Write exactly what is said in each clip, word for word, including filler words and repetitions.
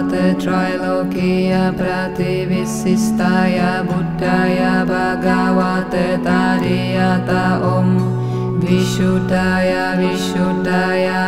Bhagavate Trilokiya Prativissistaya Buddhaya Bhagavate Tariyata Om Vishuddhaya Vishuddhaya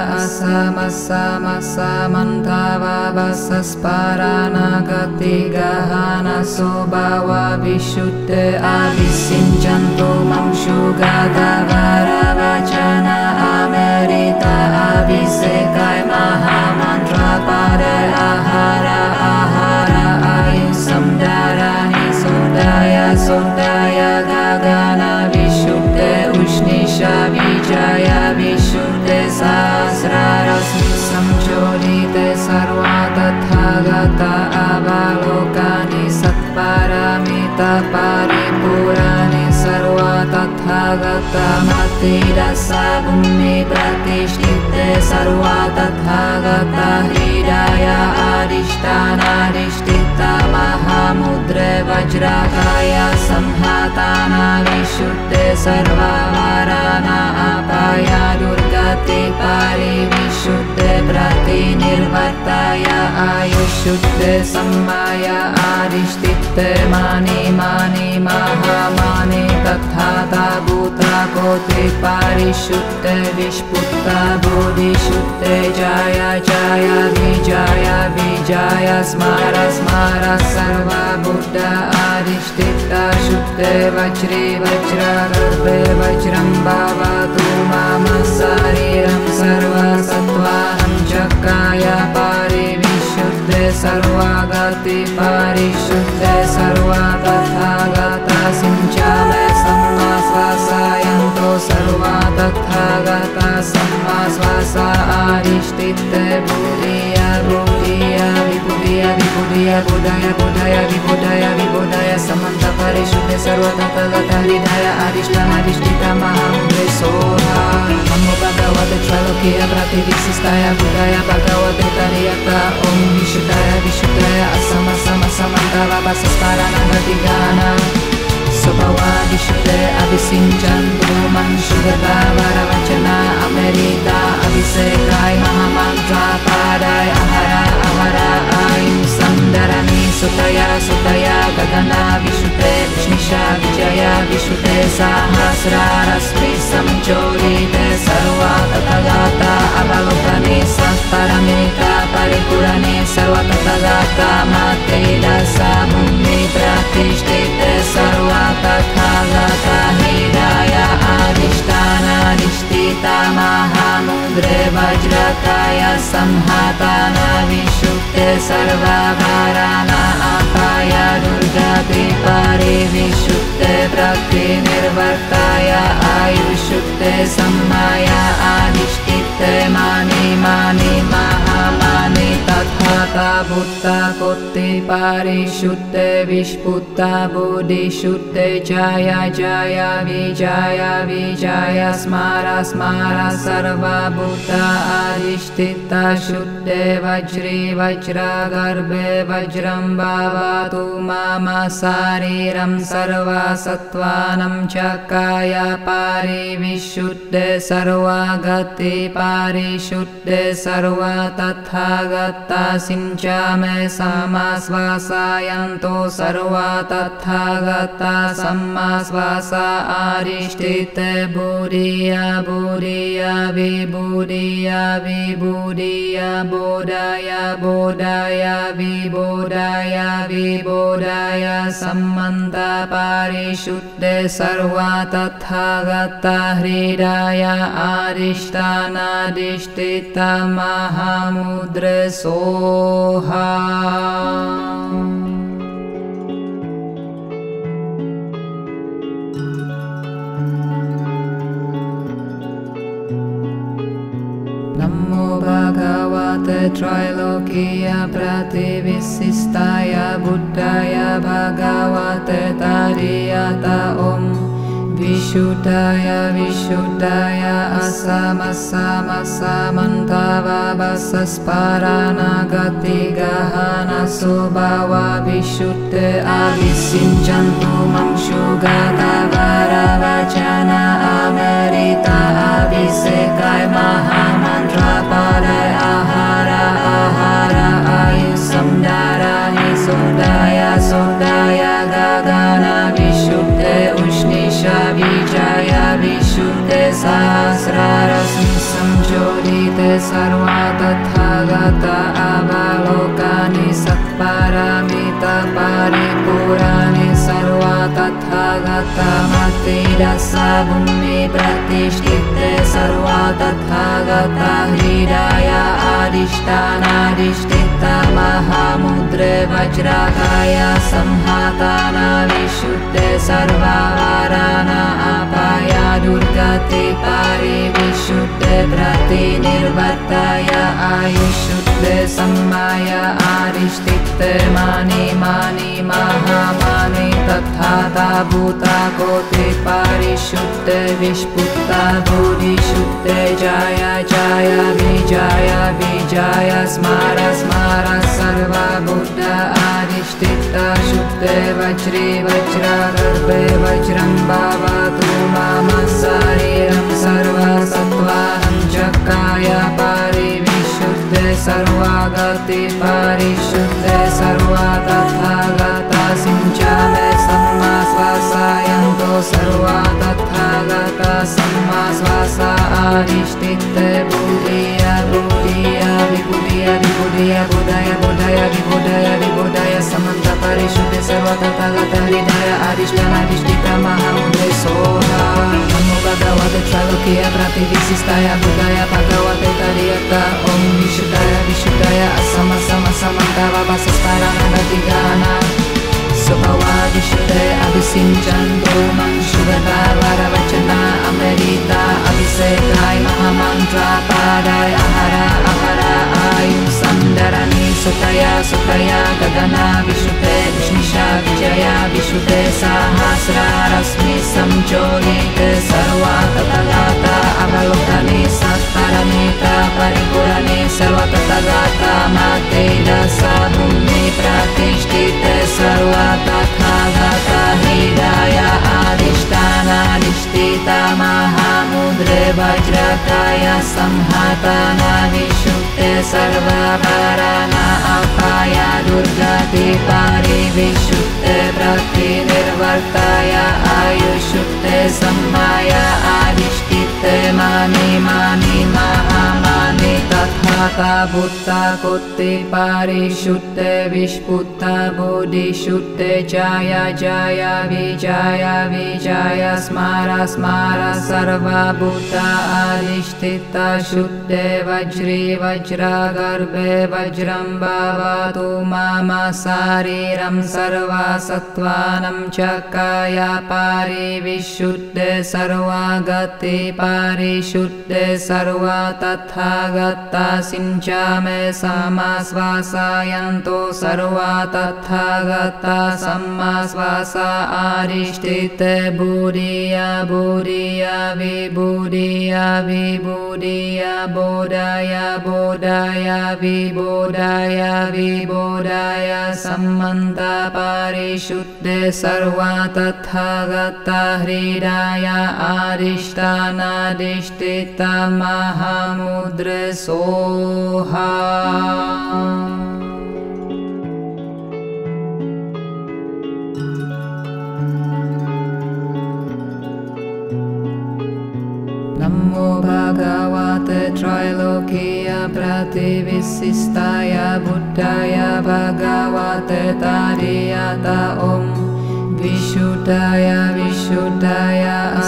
Asamasamasa Vasasparana Gati Gahana Sobhava Vishuddhe Avisinjanto Mamshugata Varavachana Amerita Avisekai Mahamantra Pare Ahara Ahara Ayusam Dharani Sodaya Sodaya Gagana Vishuddhe Ushnisha Vijaya Vishuddhe Sahasrarasmi Samchodite Sarva Tathagata Avalokani Satparamita Paripurani Sarva Tathagata Matidasa Bhumi Pratishtite Sarva Tathagata Hridaya Adhishtana Adhishtita Mahamudre Vajrakaya Samhatana Vishuddhe Sarva Varana Apaya Durgati Pari Vishuddhe Prati Nirvartaya Ayushuddhe Sammaya Adhishtite Mani Mani Mahamani Tathata Bhuta Koti Parishuddhe Vishputta Bodhishuddhe Jaya Jaya Vijaya Vijaya Smara Smara Sarva Buddha Adhishtita Shuddhe Vajri Vajra Garbhe Vajram Bhavatu Mama Sariram Sarva Sattvanam Chakaya Pari Vishuddhe Sarva Gati Parishuddhe Sarva Tathagata Sinchame Samma Svasayanto Sarva Tathagata Samma Svasa Adhishtite Buddhiya Buddhiya Vibhuddhiya Vibhuddhiya Buddhaya Buddhaya Vibhuddhaya Vibhuddhaya Samanta Parishuddhe Sarva Tathagata Hridaya Adhishtana Adhishtita Mahamudre Soha Namo Bhagavate Trilokiya Prativissistaya Buddhaya Bhagavate Tariyata Om Vishuddhaya Vishuddhaya Asama Sama Samantava Vasasparana Gatigana Sobhava Vishuddhe Avisinjantu Manshugata Varavachana Amerita Avisekai Mahamantra Padai Ahara Ahara Ayusam Dharani Sutaya Sutaya Gagana Vishuddhe Vishnisha Vijaya Vishuddhe Sahasrarasmi Samchodite Sarva Tathagata Avalokani Satparamita Paripurani Sarva Tathagata Matidasa Bhumi Pratishtite Sarva Tathagata Hridaya Adhishtana Adhishtita Mahamudre Vajrakaya Samhatana Vishuddhe Sarva Varana Apaya Durgati Pari Vishuddhe Prati Nirvartaya Ayushuddhe Sammaya Adhishtite Mani Mani Mahamani Tathata Bhutta Koti Parishuddhe Vishputta Bodhishuddhe Jaya Jaya Vijaya Vijaya Smara Smara Sarva Bhuta Adhishtita Shuddhe Vajri Vajra Garbhe Vajram Bhavatu Mama Sariram Sarva Sattvanam Chakaya Pari Vishuddhe Sarva Gati Parishuddhe Sarva Tathagata Sinchame Sama Svasayanto Sarva Tathagata Samma Svasa Adhishtite Buddhiya Buddhiya Vibhuddhiya Vibhuddhiya Bodhaya Bodhaya Vibodhaya Vibodhaya Sammanta Parishuddhe Sarva Tathagata Hridaya Adhishtana Adhishtita Mahamudre Soha Namo Bhagavate Trilokiya Prativissistaya Buddhaya Bhagavate Tariyata Om Vishuddhaya Vishuddhaya Asamasamasa Vasasparana Gati Gahana Sobhava Vishuddhe Avisinjantu Mamshugata Varavachana Amerita Avisekai Mahamantra Pare Ahara Ahara Ayusam संचोदिते सर्वा तथागता अवलोकानि सत्पारमिता परिपुराणि सर्वा तथागता मतिरसा भूमि प्रतिष्ठिते सर्वा तथागता हृदय अधिष्ठानाधिष्ठिता महामुद्रे वज्राकाय संहाताना विशुद्धे सर्वा वाराना अपाया दुर्गति परिविशुद्धे प्रतिनिर्वर्ताय आयुष्युद्धे सम्माय आधिष्ठिते मानि मानि महामानि तथा भूता कोटि परिशुद्धे विष्पुत्ता बुद्धिशुद्धे जय जय विजय विजय स्मार स्मार सर्वा बुद्ध अधिष्ठिता शुद्धे वज्रे वज्रागर्भे वज्रं भवतु मम शरीरं सर्वसत्त्वानं चक्राय परिविशुद्धे सर्वागति परिशुद्धे सर्वा तथागता सिञ्चामे सम्मा स्वासायन्तो सर्वा तथागता सम्मा स्वासा अधिष्ठिते बुद्धिय बुद्धिय विबुधिय विबुधिय बुधय बुधय विबुधय विबुधय समन्त परिशुद्धे सर्वा तथागता हृदय अधिष्ठानाधिष्ठिता महामुद्रे सोहा नमो भगवते त्रैलोक्य प्रतिविशिष्टाय बुधाय भगवते तर्यता ॐ विशुद्धाय विशुद्धाय असम सम समन्त वासस्परानगतिगाना स्वभावा विशुद्धे अभिसिञ्चन्तो मंशुगता वरवचना अमृता अभिषेकाय महामन्त्रा पादाय अहरा अहरा आयु सन्दरणी सुतया सुतया गगना विशुद्धे विष्णुषा विजया विशुद्धे सहस्रा रश्मि संचोदिते सर्वा तथागता अवलोकने सत्परमिता परिपूरणे सर्वा तथागता मते दशा भूमि प्रतिष्ठिते सर्वा तथागता हृदय अधिष्ठानाधिष्ठिता महामुद्रे वज्राकाय संहाताना विशुद्धे सर्वा वाराना अपाय दुर्गति परिविशुद्धे प्रतिनिर्वर्ताय आयुष्युद्धे सम्माय अधिष्ठिते मानि मानि महामानि तथागता बुद्धा कोटि परिशुद्धे विष्पुत्ता बुद्धिशुद्धे जय जय विजय विजय स्मार स्मार सर्वा बुद्ध अधिष्ठिता शुद्धे वज्रे वज्रागर्भे वज्रं भवतु मम शरीरं सर्वसत्त्वानं चक्राय परिविशुद्धे सर्वागति परिशुद्धे सर्वा तथागता सिञ्चामे समः स्वासायन्तो सर्वा तथागता सम्मा स्वासा अधिष्ठिते बुधिय बुधिय विबुधिय विबुधिय बोधय बोधय विबोधय विबोधय सम्मन्त परिशुद्धे सर्वा तथागता हृदय अधिष्ठानाधिष्ठिता महामुद्रे सोहा नमो भगवते त्रैलोक्य प्रतिविशिष्टाय बुद्धाय भगवते तर्यता ॐ विशुद्धाय विशुद्धाय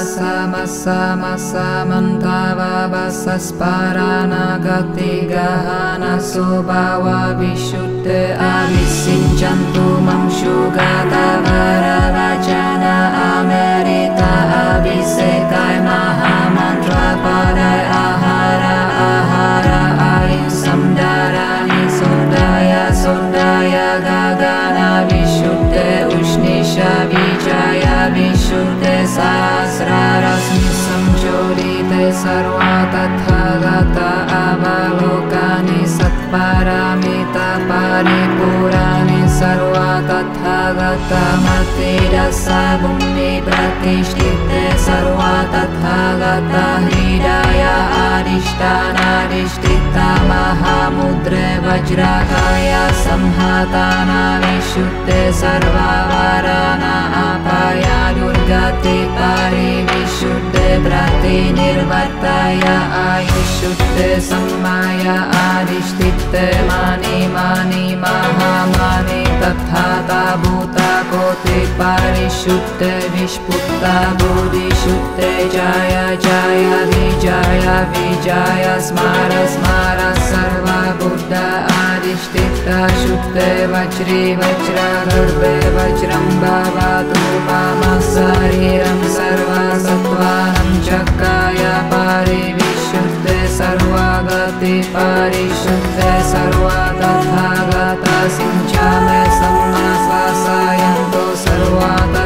असमसमसमन्तावसस्परानगतिगहना स्वभावा विशुद्धे अभिषिञ्चन्तु मंशुगता वरवचना अमृता अभिषेकाय महामन्त्रा पराय आहार आहार आयु सन्दराणि सोदाय सोदाय गगना विशुद्धे उष्णिषा विजय विशुद्धे सहस्रा रश्मि संचोदिते सर्वा तथागता अवलोकानि सत्परमिता परिपुराणि सर्वा तथागता मतिरसा भूमि प्रतिष्ठिते सर्वा तथागता हृदय अधिष्ठानाधिष्ठिता आदिष्टानादिष्टिता महामुद्रे वज्राकाय संहाताना विशुद्धे सर्वावराना अपाया दुर्गति परिविशुद्धे प्रतिनिर्वर्ताय आयुष्युद्धे सम्माय आदिष्टिते मानि मानि महामानि तथा भूता कोटि परिशुद्धे विष्पुत्ता बुद्धिशुद्धे जय जय विजय विजय स्मार स्मार सर्व बुद्ध आदिष्टिता शुद्धे वज्री वज्र गर्भे वज्रं भवतु मम शरीरं सर्वसत्त्वानं चक्राय परिविशुद्धे सर्वगति परिशुद्धे सर्व तथागता सिञ्चामे सम्मा स्वासायन्तो सर्व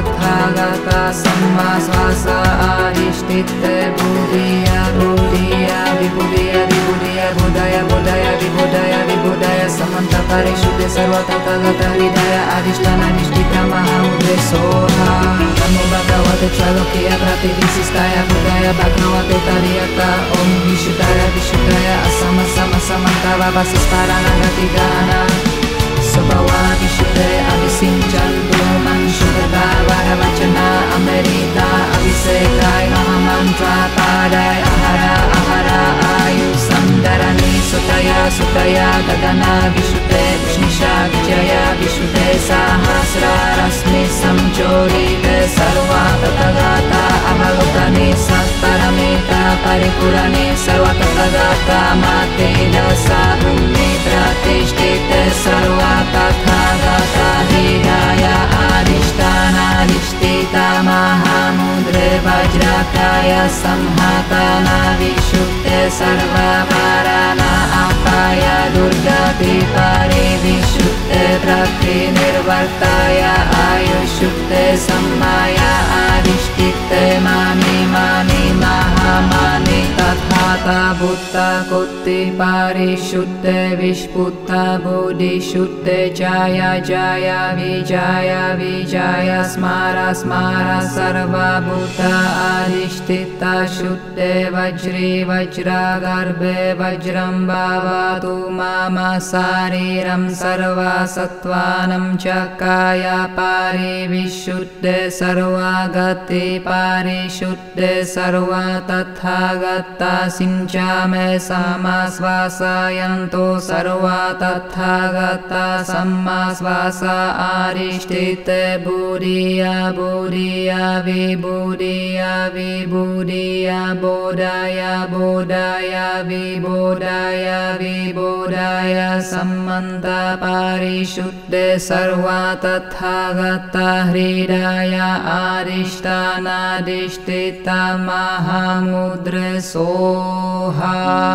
तथागता सम्मा स्वासा आदिष्टिते बुद्धिय बुद्धिय विबुधिय विबुधिय बुधय बुधय विबुधय विबुधय समन्त परिशुद्धे सर्व तथागता हृदय अधिष्ठानाधिष्ठिता महामुद्रे सोहा नमो भगवते त्रैलोक्य प्रतिविशिष्टाय बुधाय भगवते तर्यता ओम विशुद्धाय विशुद्धाय असम सम समन्त वावसिस्तारानागतिगाना स्वभावा विशुद्धे अभिसिञ्चन्तु मंशुगता वरवचना अमृता अभिषेकाय महामन्त्रा पादाय अहरा अहरा आयु संदरणी सुतया सुतया गगना विशुद्धे विष्णिषा विजया विशुद्धे सहस्रा रश्मि संचोरिते सर्वा तथागता अवलोकने सत्परमेता परिपूरणे सर्व तथागता माते दशा भूमि प्रतिष्ठिते सर्वा तथागता हृदय अधिष्ठानाधिष्ठिता महामुद्रे वज्राकाय संहाताना विशुद्धे सर्ववराना अपाय दुर्गति परिविशुद्धे प्रतिनिर्वर्ताय आयुष्युद्धे सम्माय अधिष्ठिते मानि मानि महामानि तथा भूता कोटि परिशुद्धे विष्पुत्ता बुद्धिशुद्धे जय जय विजय विजय स्मार स्मार सर्वभूत अधिष्ठिता शुद्धे वज्री वज्र गर्भे वज्रं भवतु मम शरीरं सर्वसत्त्वानं चक्राय परिविशुद्धे सर्वगति परिशुद्धे सर्व तथागता सिञ्चामे समाश्वासयन्तो सर्व तथागता सम्मा श्वास आदिष्टिते बुधिय बुधिय विबुधिय विबुधिय बोधय बोधय विबोधय विबोधय सम्मन्त परिशुद्धे सर्व तथागता हृदय अधिष्ठानाधिष्ठिता महामुद्रे सोहा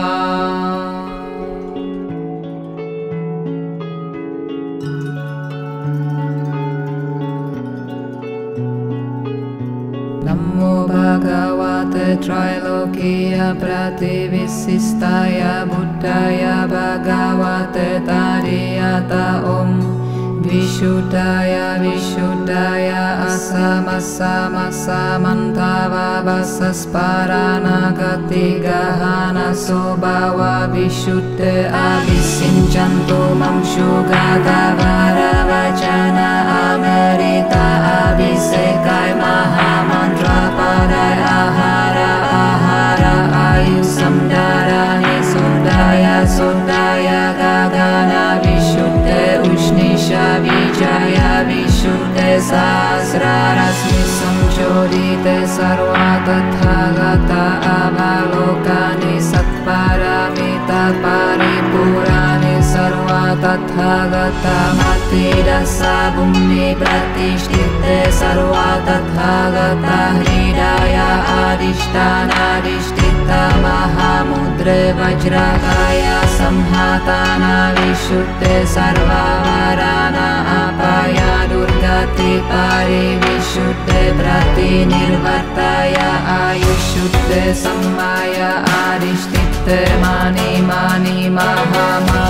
नमो भगवते त्रैलोक्य प्रतिविशिष्टाय बुद्धाय भगवते तर्यता ओम विशुद्धाय विशुद्धाय असम सम समन्त वावसस्परानागति गहना स्वभाव विशुद्धे अभिसिञ्चन्तु मंशुगता वरवचन अमृता अभिषेकाय महामन्त्र पदाय आहार आहार आयु संदरणे सुदाय सुदाय गगना विशुद्धे उष्णिषा विजय विशुद्धे सहस्रा रश्मि संचोरिते सर्वा तथागता अवलोकने सत्परमिता परिपूराणि सर्वा तथागता मति दशा भूमि प्रतिष्ठिते सर्वा तथागता हृदय अधिष्ठानाधिष्ठिता महामुद्रे वज्राकाय संहाताना विशुद्धे सर्ववराना अपाय दुर्गति परिविशुद्धे प्रतिनिर्वर्ताय आयुष्युद्धे सम्माय अधिष्ठिते मानि मानि महामानि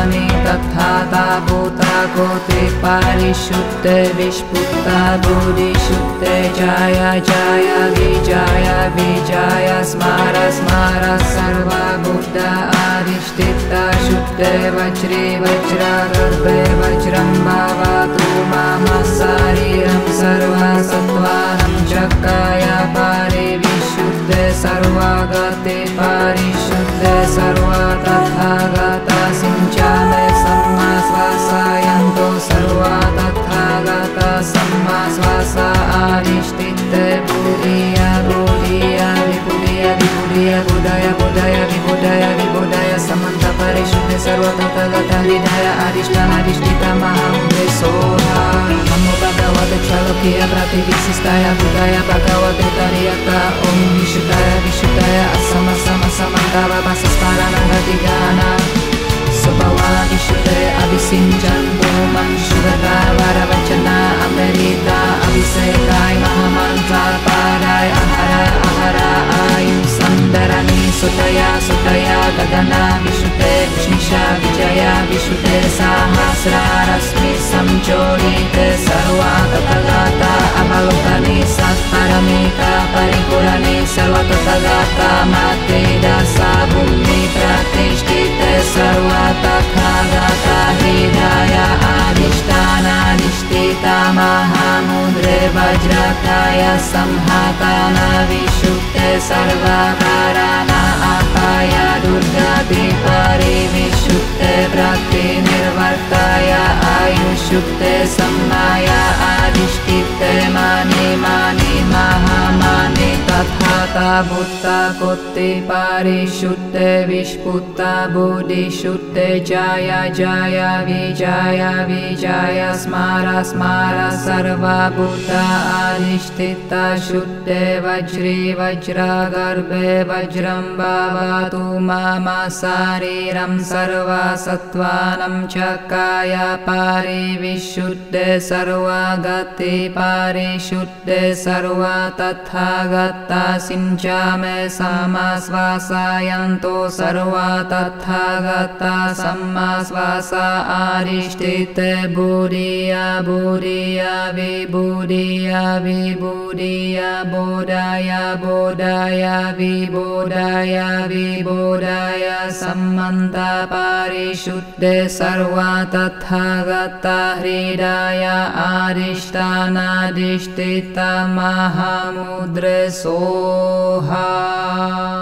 तथाता भूता कोटि परिशुद्धे विष्पुता बुद्धिशुद्धे जय जय विजय विजय स्मर स्मर सर्वा बुद्ध अधिष्ठिता शुद्धे वज्रे वज्रगर्भे वज्रं भवतु मम शरीरं सर्वा सत्त्वानं चक्राय पारि विशुद्धे सर्वागते परिशुद्धे सर्वा तथागता सिञ्चामे सम्मा स्वासायन्तो सर्वा तथागता सम्मा स्वासा अधिष्ठिते बुद्धिया बुद्धिया विबुधिया विबुधिया बुधय बुधय विबुधय विबुधय समन्त परिशुद्धे सर्व तथागता हृदय अधिष्ठानाधिष्ठिता महामुद्रे सोहा नमो भगवते क्षलोकीय प्रतिविशिष्टाय बुधाय भगवते तर्यका ॐ विशुद्धाय विशुद्धाय असम सम समन्तावसस्तारानगतिगाना स्वभावा विशुद्धे अभिसिञ्चन्तो मंशुगता वरवचना अमृता अभिषेकाय महामन्त्रा पाराय अहरा अहरा आयु संदरणी सुतया सुतया गगना विशुद्धे विष्णिषा विजया विशुद्धे सहस्रारश्मि संचोदिते सर्वा तथागता अवलोकने सत्परमेका परिपूरणे सर्व तथागता मते दशा भूमि प्रतिष्ठिते सर्वा तथागता हृदय अधिष्ठानाधिष्ठिता महामुद्रे वज्रकाय संहाताना विशुद्धे सर्वाकाराना अपाय दुर्गति परिविशुद्धे प्रतिनिर्वर्ताय आयुषुद्धे सम्माय अधिष्ठिते मानि मानि महामानि तथाता भूता कोटि परिशुद्धे विष्पुता बुद्धिशुद्धे जय जय विजय विजय स्मर स्मर सर्वा बुद्धा अधिष्ठिता शुद्धे वज्रे वज्रगर्भे वज्रं भवतु मम शरीरं सर्वा सत्त्वानं चक्राय परिविशुद्धे सर्वागते परिशुद्धे सर्वा तथागता सिञ्चामे सम्मा स्वासायन्तो सर्वा तथागता सम्मा स्वासा अधिष्ठिते बुद्धिया बुद्धिया विबुधिया विबुधिया बोधाय बोधाय विबोधाय विबोधाय सम्मन्त परिशुद्धे सर्वा तथागता हृदय अधिष्ठानाधिष्ठिता महामुद्रे सोहा।